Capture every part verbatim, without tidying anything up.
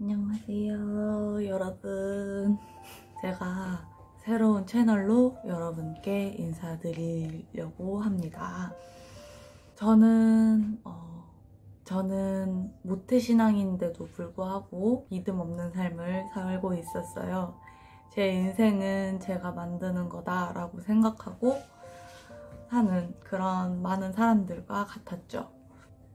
안녕하세요 여러분. 제가 새로운 채널로 여러분께 인사드리려고 합니다. 저는 어, 저는 모태신앙인데도 불구하고 믿음 없는 삶을 살고 있었어요. 제 인생은 제가 만드는 거다라고 생각하고 사는 그런 많은 사람들과 같았죠.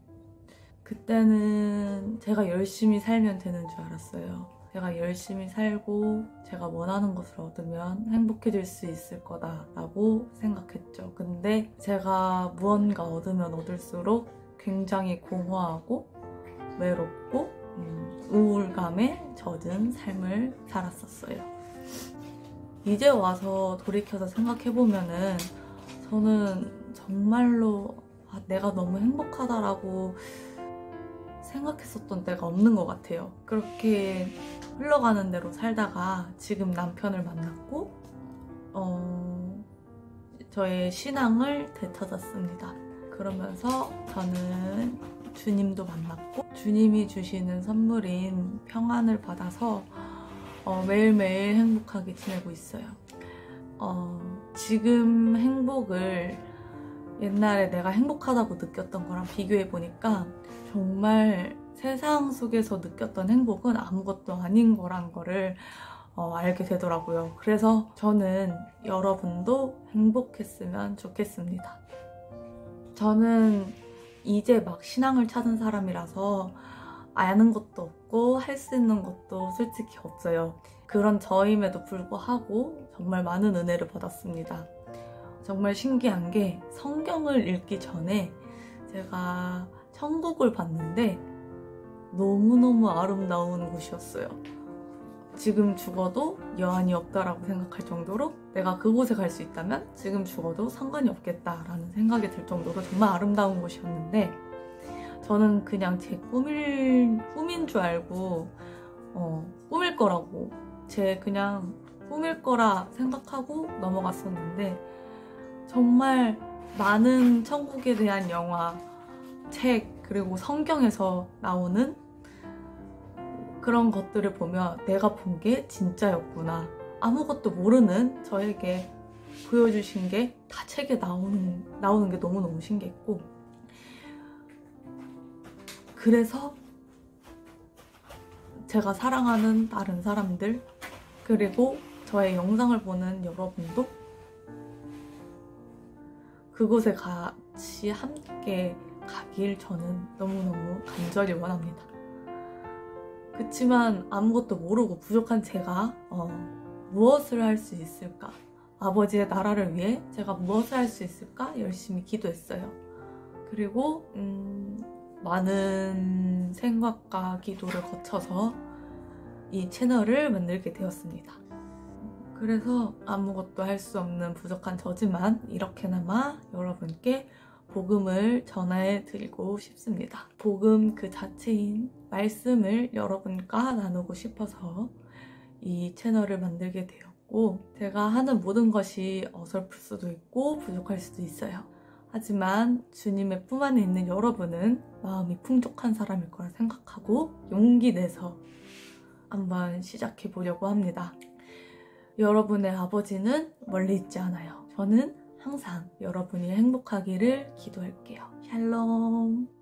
그때는 제가 열심히 살면 되는 줄 알았어요. 제가 열심히 살고 제가 원하는 것을 얻으면 행복해질 수 있을 거다라고 생각했죠. 근데 제가 무언가 얻으면 얻을수록 굉장히 공허하고 외롭고 음, 우울감에 젖은 삶을 살았었어요. 이제 와서 돌이켜서 생각해보면은 저는 정말로 아, 내가 너무 행복하다라고 생각했었던 때가 없는 것 같아요. 그렇게 흘러가는 대로 살다가 지금 남편을 만났고 어, 저의 신앙을 되찾았습니다. 그러면서 저는 주님도 만났고 주님이 주시는 선물인 평안을 받아서 어, 매일매일 행복하게 지내고 있어요. 어, 지금 행복을 옛날에 내가 행복하다고 느꼈던 거랑 비교해보니까 정말 세상 속에서 느꼈던 행복은 아무것도 아닌 거란 거를 어, 알게 되더라고요. 그래서 저는 여러분도 행복했으면 좋겠습니다. 저는 이제 막 신앙을 찾은 사람이라서 아는 것도 없고 할 수 있는 것도 솔직히 없어요. 그런 저임에도 불구하고 정말 많은 은혜를 받았습니다. 정말 신기한 게 성경을 읽기 전에 제가 천국을 봤는데 너무너무 아름다운 곳이었어요. 지금 죽어도 여한이 없다라고 생각할 정도로 내가 그곳에 갈 수 있다면 지금 죽어도 상관이 없겠다라는 생각이 들 정도로 정말 아름다운 곳이었는데 저는 그냥 제 꿈일, 꿈인 줄 알고 어, 꿈일 거라고 제 그냥 꿈일 거라 생각하고 넘어갔었는데 정말 많은 천국에 대한 영화, 책, 그리고 성경에서 나오는 그런 것들을 보면 내가 본 게 진짜였구나. 아무것도 모르는 저에게 보여주신 게 다 책에 나오는, 나오는 게 너무너무 신기했고 그래서 제가 사랑하는 다른 사람들 그리고 저의 영상을 보는 여러분도 그곳에 같이 함께 가길 저는 너무너무 간절히 원합니다. 그치만 아무것도 모르고 부족한 제가 어, 무엇을 할 수 있을까? 아버지의 나라를 위해 제가 무엇을 할 수 있을까? 열심히 기도했어요. 그리고 음, 많은 생각과 기도를 거쳐서 이 채널을 만들게 되었습니다. 그래서 아무것도 할 수 없는 부족한 저지만 이렇게나마 여러분께 복음을 전해 드리고 싶습니다. 복음 그 자체인 말씀을 여러분과 나누고 싶어서 이 채널을 만들게 되었고 제가 하는 모든 것이 어설플 수도 있고 부족할 수도 있어요. 하지만 주님의 품 안에 있는 여러분은 마음이 풍족한 사람일 거라 생각하고 용기 내서 한번 시작해 보려고 합니다. 여러분의 아버지는 멀리 있지 않아요. 저는 항상 여러분이 행복하기를 기도할게요. 샬롬.